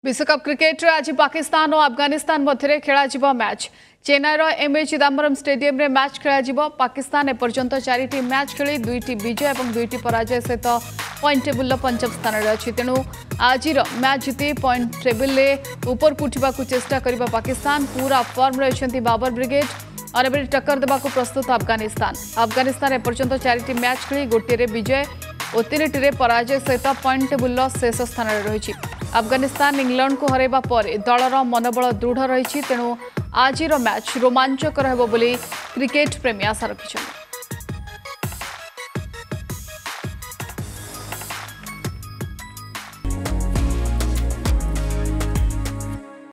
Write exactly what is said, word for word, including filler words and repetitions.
विश्वकप क्रिकेट रे आज पाकिस्तान और अफगानिस्तान मध्य खेल मैच चेन्नईर एम ए चिदम्बरम स्टेडियम रे मैच खेल पाकिस्तान एपर्यंत चारिटी मैच खेली दुईटी विजय और दुईटी पराजय सहित पॉइंट टेबुल पंचम स्थान में अच्छी तेणु आज मैच जीति पॉइंट टेबुल ऊपर को उठा चेष्टा कर पाकिस्तान पूरा फॉर्म रही बाबर ब्रिगेड और एवं टक्कर देवा प्रस्तुत अफगानिस्तान अफगानिस्तान एपर्यंत चारिटी मैच खेली गोटे विजय और तीन टी पराजय सहित पॉइंट टेबुल शेष स्थान में रही अफगानिस्तान इंग्लैंड को हरैबा पर दलर मनोबल दृढ़ रही तेणु आज मैच रोमांचकर होब क्रिकेट प्रेमी आशा रखिछन्ति।